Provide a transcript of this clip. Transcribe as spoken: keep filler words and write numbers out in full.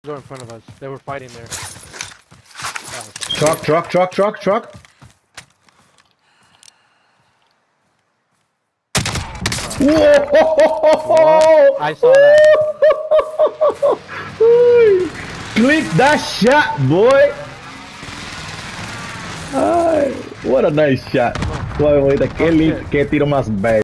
Are in front of us. They were fighting there. Oh, Truck, truck, truck, truck, truck. Whoa! I saw that. Click that shot, boy. Ay, what a nice shot. Suave, bonita. Qué, li- qué tiro más bello.